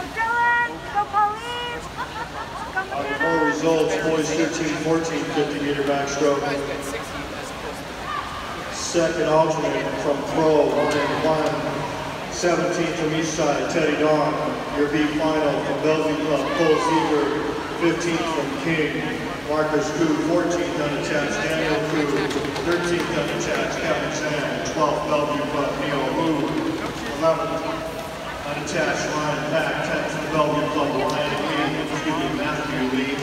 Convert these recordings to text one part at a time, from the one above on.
Dylan, go Pauline. More results, boys 13-14, 50-meter backstroke. Second alternate from Pro, 1-1. 17th from each side, Teddy Dawn. Your B final from Bellevue Club, Cole Seeger. 15th from King, Marcus Koo. 14th unattached, Daniel Koo. 13th unattached, Kevin Chan. 12th Bellevue Club, Neil Wu. 11th unattached, Ryan Pack. 10th from Bellevue Club, Matthew Lee.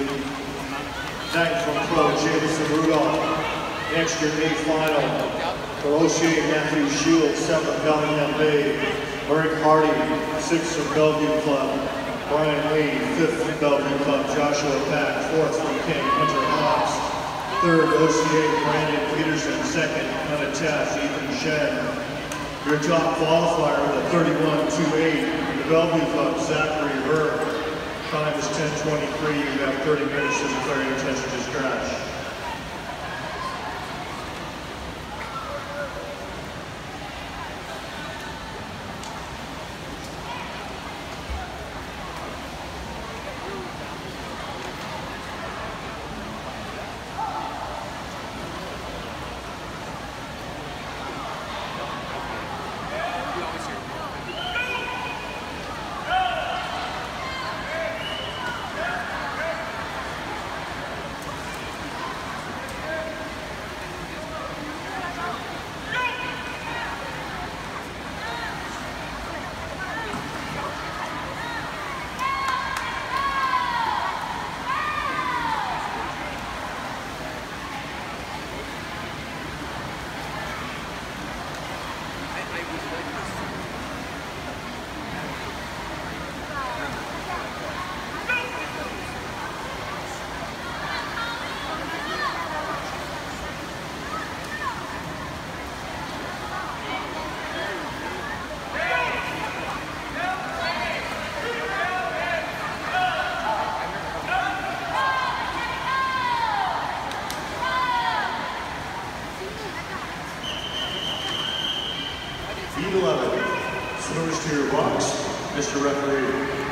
9th from Pro, Jameson Rudolph. Next year, A final for O'Shea, Matthew Shields. 7th, Bellingham Bay, Murray Hardy. 6th from Bellevue Club, Brian Lee. 5th from Bellevue Club, Joshua Pack. 4th from King, Hunter Hobbs. 3rd, OCA, Brandon Peterson. 2nd, unattached, Ethan Shen. Your top qualifier with a 31.28, the Bellevue Club, Zachary Herb. Time is 10:23. You have 30 minutes to declare your intention to scratch. Heat 11. Swimmers to your box, Mr. Referee.